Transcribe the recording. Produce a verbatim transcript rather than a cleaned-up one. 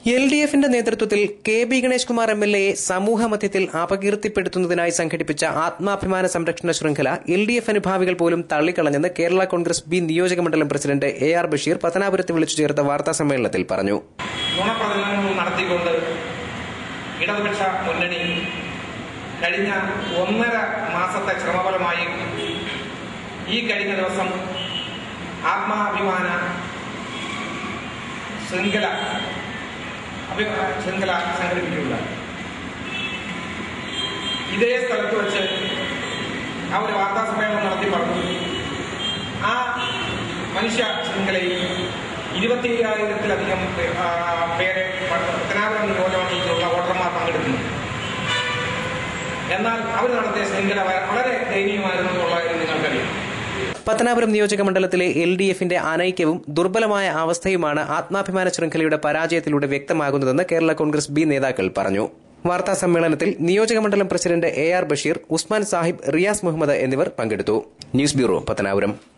L D എഫിന്റെ നേതൃത്വത്തിൽ K B Ganesh Kumar M L എയെ സമൂഹമധ്യത്തിൽ അപകീർത്തിപ്പെടുത്തുന്നതിനായി സംഘടിപ്പിച്ച ആത്മാഭിമാന സംരക്ഷണ ശൃംഖല എൽ ഡി എഫ് അനുഭാവികൾ പോലും തള്ളിക്കളഞ്ഞെന്ന് കേരള കോൺഗ്രസ് ബി നിയോജകമണ്ഡലം പ്രസിഡന്റ് എ ആർ ബഷീർ പത്തനാപുരത്ത് വിളിച്ചു ചേർത്ത വാർത്താ സമ്മേളനത്തിൽ പറഞ്ഞു. നുണപ്രചരണങ്ങൾ നടത്തിക്കൊണ്ട് ഇടതുപക്ഷ മുന്നണി കഴിഞ്ഞ ഒന്നര മാസത്തെ ശ്രമഫലമായി ഈ കഴിഞ്ഞ ദിവസം ആത്മാഭിമാന ശൃംഖല ശൃംഖല സംഘടിപ്പിക്കുകയുണ്ടായി. ഇതേ സ്ഥലത്ത് വെച്ച് അവർ വാർത്താ സമ്മേളനം നടത്തി പറഞ്ഞു, ആ മനുഷ്യ ശൃംഖലയിൽ ഇരുപത്തി അയ്യായിരത്തിലധികം പേരെ പത്തനാപുരം നിയോജകമണ്ഡലത്തിലുള്ള വോട്ടർമാർ പങ്കെടുക്കുന്നു. എന്നാൽ അവർ നടത്തിയ ശൃംഖല വളരെ ദയനീയമായിരുന്നു എന്നുള്ള കാര്യം നിങ്ങൾക്കറിയാം. പത്തനാപുരം നിയോജക മണ്ഡലത്തിലെ എൽ ഡി എഫിന്റെ അനൈക്യവും ദുർബലമായ അവസ്ഥയുമാണ് ആത്മാഭിമാന ശൃംഖലയുടെ പരാജയത്തിലൂടെ വ്യക്തമാകുന്നതെന്ന് കേരള കോൺഗ്രസ് ബി നേതാക്കൾ പറഞ്ഞു. വാർത്താ സമ്മേളനത്തിൽ നിയോജകമണ്ഡലം president A R Basheer, Usman Sahib, Riyas Muhammad എന്നിവർ പങ്കെടുത്തു. News bureau, Pathanapuram.